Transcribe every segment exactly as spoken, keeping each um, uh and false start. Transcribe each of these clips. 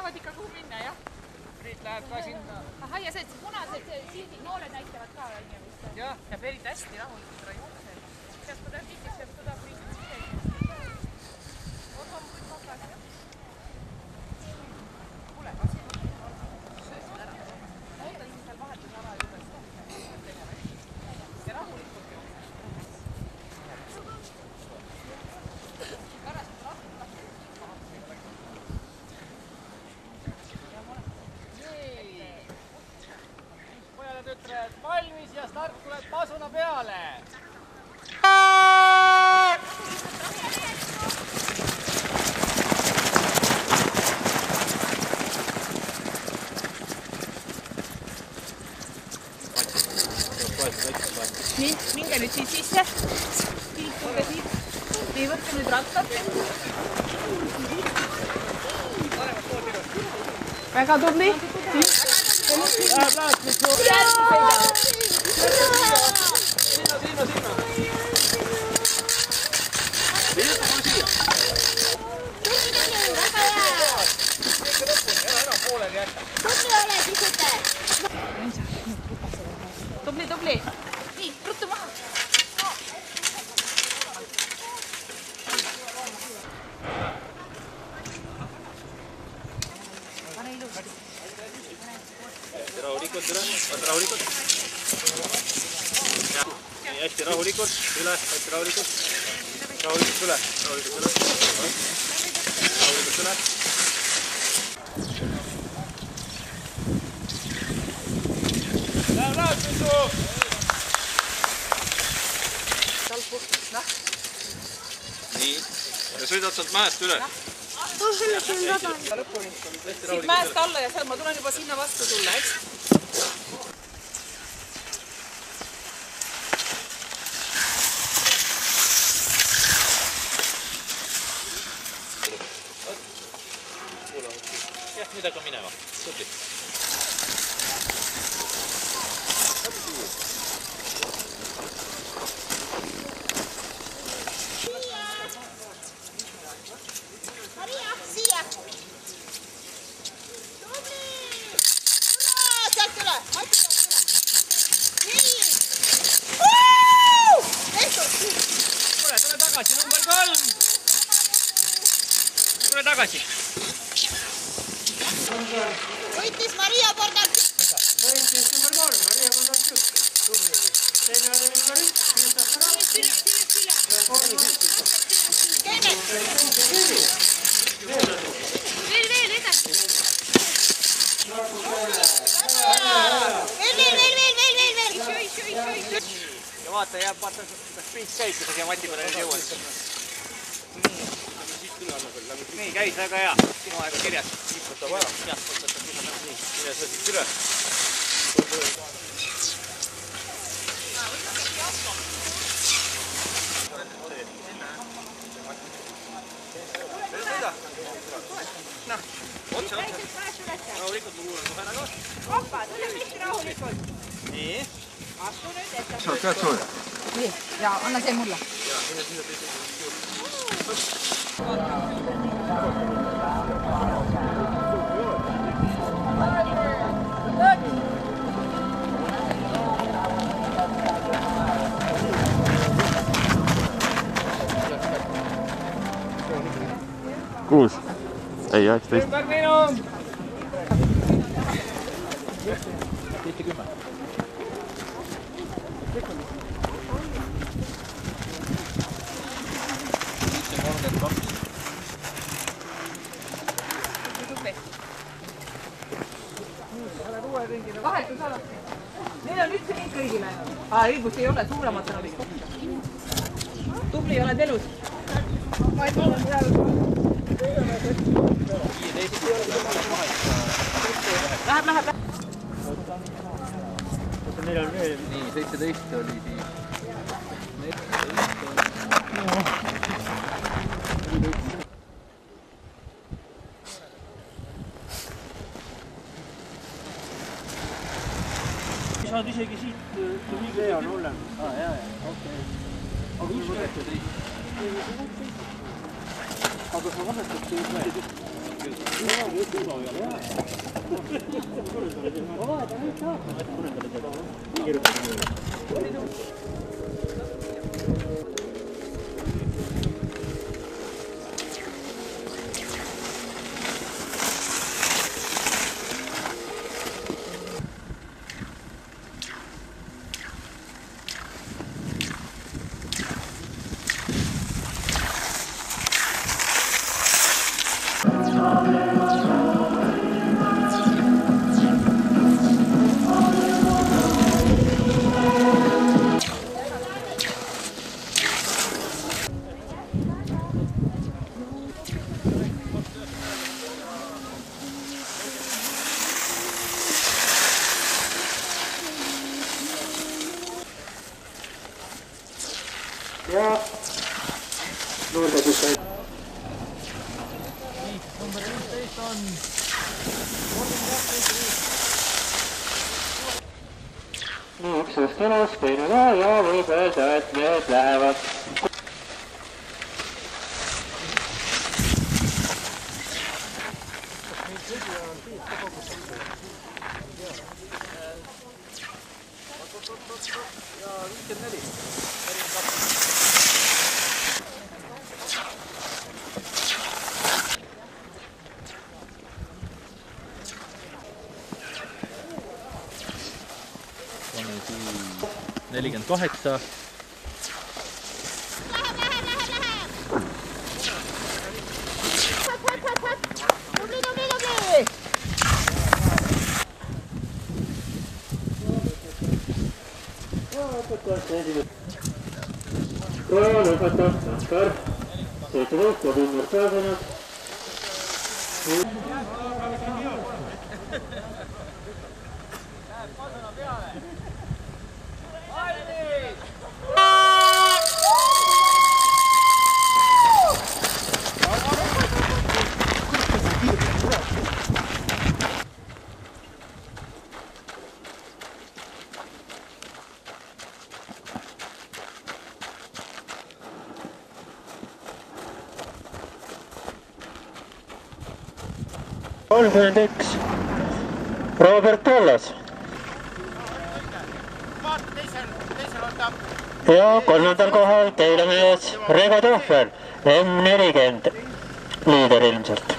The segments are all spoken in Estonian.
teavad ikka, kuhu minna, jah? Priit läheb ka sinna. Aha, ja see punased sildid, noored näitavad ka vist. Jah. Ja Berit hästi rahulikult rajukseb. Sealt kui ta kiitis, sealt kui ta Priit sees. Osa on kõik magas, jah? Kuule, kas see on söösid ära? Oota, siin seal vahetus ala juures. See rahulikult jookseb. Pärast lahti lahti. Pojale tütred valmis ja start tuleb pasuna peale. Nii, minge nüüd siit sisse. Siit, tulge siit. Nii, võtke nüüd rattad. Väga tubli. Läheb laastmiku. Järgi sõida. Sinna, sinna, sinna. Viiuta mul siia. Väga hea. Ikka lõpuni, ära enam pooleli jätta. Tubli ole pisute. Tubli, tubli. Nii, ruttu maha. Pane ilusti. Hästi rahulikult üle, vaata rahulikult. Nii hästi rahulikult üle, hästi rahulikult. Rahulikult üle, rahulikult üle. Rahulikult üle. Läheb laastmiku. Nii, ja sõidad sealt mäest üle. Siit mäest alla ja seal ma tulen juba sinna vastu tulla, eks? Jah, nüüd hakkab minema. Tubli. Maria, siia. Tubli. Hurraa, sealt üle. Mati sealt üle. Nii. Tehtud. Tule, tule tagasi, number kolm. Tule tagasi. Võitis Maria Bordartšuk. Võitis number kolm, Maria Bordartšuk. Tubli. Teine oli number üks, Kristof Sõna. Keemet. Veel, veel edasi. Veel, veel, veel, veel, veel, veel, veel. Ja vaata, jääb, vaata, kas Priit käib, kui sa siia Mati peale nüüd jõuad. Nii, käis väga hea. Sinu aega kirjas. Võta vaja. Jah, võtta kisa täna. Nii, mine sa siit üle. Sõida. Noh, otse, otse. Rahulikult, ma kuulen kohe ära ka. Hoppa, tule pihti rahulikult. Nii. Astu nüüd ette. Sa pead sooja. Nii, ja anna see mulle. Jaa, mine sinna teise. Kuus. Ei, üheksateist. Ümber minu! Seitse kümme. Vahetus alati. Neil on üldse nii kõigile. Aa, õigus ei ole, suuremat on vist. Tubli, oled elus. Läheb, läheb, läheb. Neil on veel. Nii, seitseteist oli siis. Saad isegi siit liiga hea on hullem. Aa, jaa, jaa, okei. Aga üks võetud ei. Aga sa vahetad teid veel. ja juurde siis number viisteist on nii, üks just üles, teine ka ja võib öelda, et need lähevad. ja viiskümmend neli. nelikümmend kaheksa. Tubli, tubli, tubli! ja lõpetab number seitseteist ja Vladimir Sõõdenud. kolmkümmend üks Robert Tallas ja kolmandal kohal teile mees Rego Tohver, M nelikümmend liider ilmselt.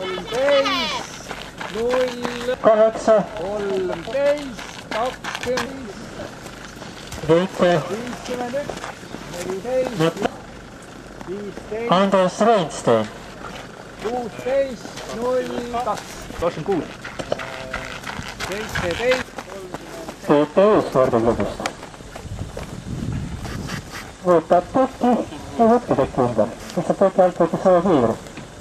kaheksa, kolmteist, kakskümmend, seitse, viiskümmend üks, neliteist, viisteist, Andres Reinstein, kuusteist, null kaks, kakskümmend kuus. seitseteist, Peeter Eeskordelõbust. võtab teki ja võtke teki ümber, lihtsalt teki alt võtke saja kiivri.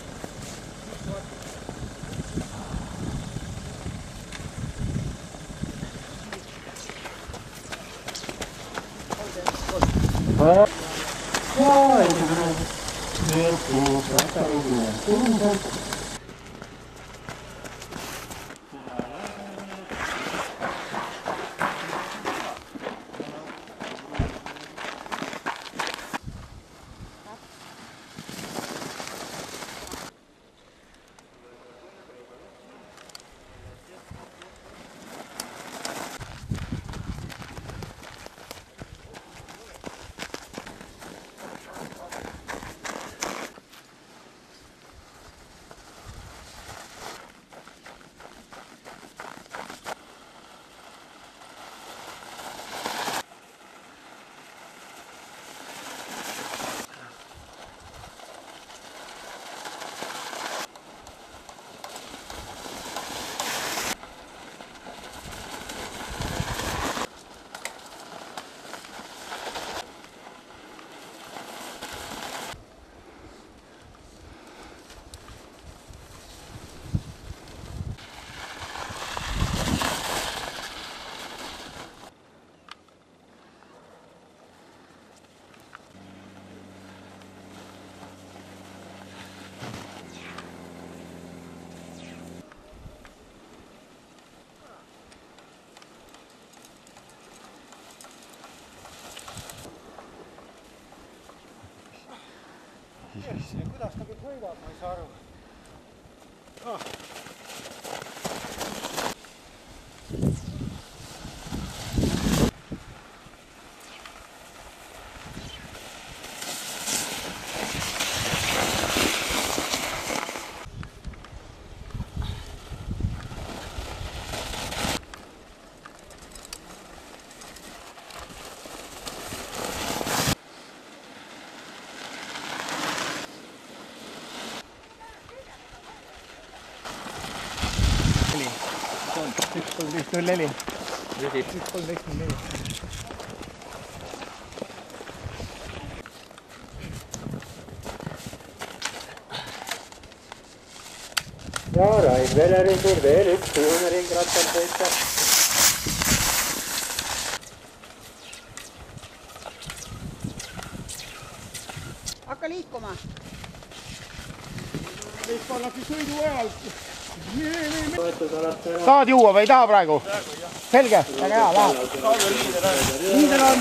ja esimene mees kuus aastarugi. Kuidas ta kõik hoidab, ma ei saa aru. üks kolmteist null neli. üks kolmteist null neli. ja Rain Veleril veel üks kujume ringrattal sõita. Hakka liikuma. Meist pannakse sõidu ajal. Toetusalast Tahad juua või ei taha praegu? Selge, väga hea, läheb. Liider on...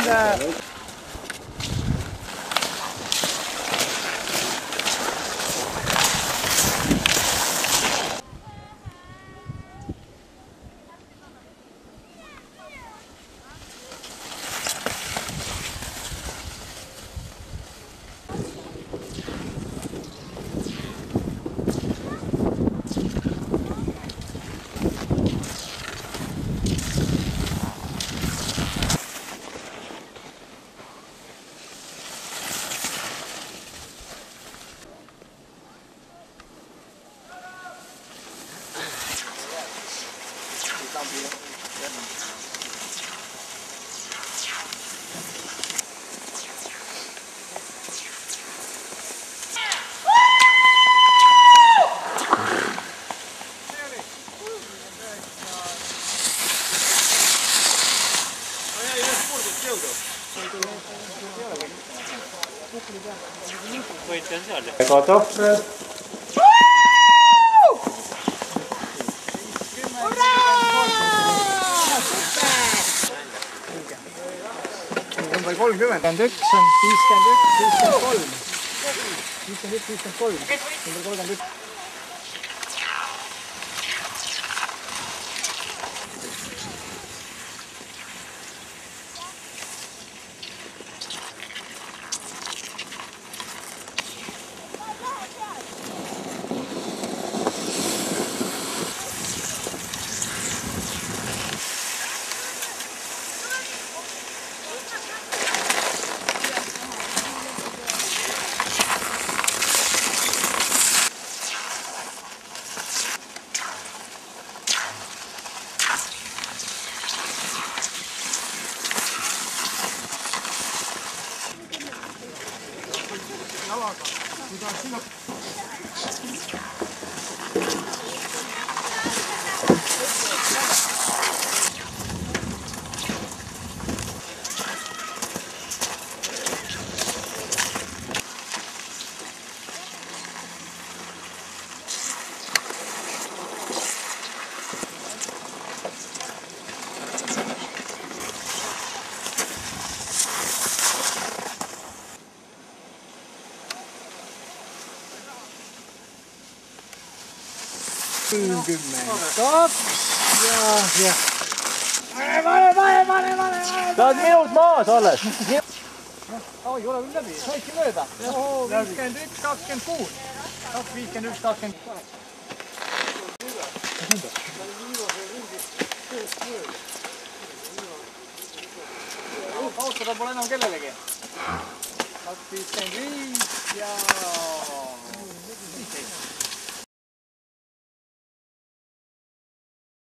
võite seal. Ega Tohver. Number kolmkümmend üks on viiskümmend üks, viiskümmend kolm. viiskümmend üks, viiskümmend kolm. Number kolmkümmend üks. Kaks ja, ja. Pane, pane, pane, pane, pane. Tahad minult maas alles? Oh, ei ole küll läbi, saidki mööda. viiskümmend üks, kakskümmend kuus. viiskümmend üks, kakskümmend kuus. Kaotada pole enam kellelegi. kaks viiskümmend viis.